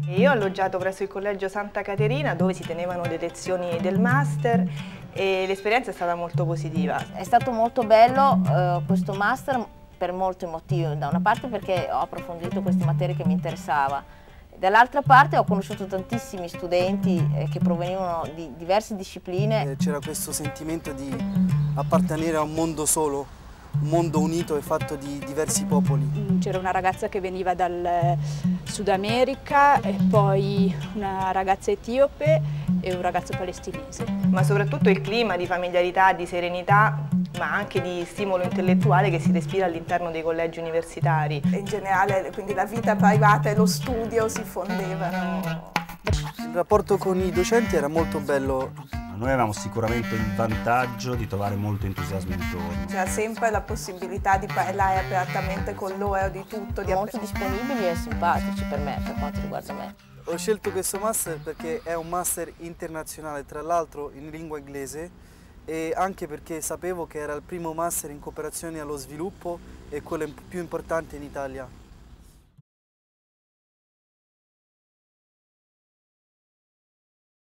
Io ho alloggiato presso il Collegio Santa Caterina dove si tenevano le lezioni del master e l'esperienza è stata molto positiva. È stato molto bello questo master per molti motivi, da una parte perché ho approfondito queste materie che mi interessava, dall'altra parte ho conosciuto tantissimi studenti che provenivano di diverse discipline. C'era questo sentimento di appartenere a un mondo solo, un mondo unito e fatto di diversi popoli. C'era una ragazza che veniva dal Sud America e poi una ragazza etiope e un ragazzo palestinese. Ma soprattutto il clima di familiarità, di serenità, ma anche di stimolo intellettuale che si respira all'interno dei collegi universitari. In generale, quindi la vita privata e lo studio si fondevano. Il rapporto con i docenti era molto bello. Noi avevamo sicuramente il vantaggio di trovare molto entusiasmo intorno. C'era sempre la possibilità di parlare apertamente con loro di tutto. Molto disponibili e simpatici per me, per quanto riguarda me. Ho scelto questo master perché è un master internazionale, tra l'altro in lingua inglese, e anche perché sapevo che era il primo master in cooperazione allo sviluppo e quello più importante in Italia.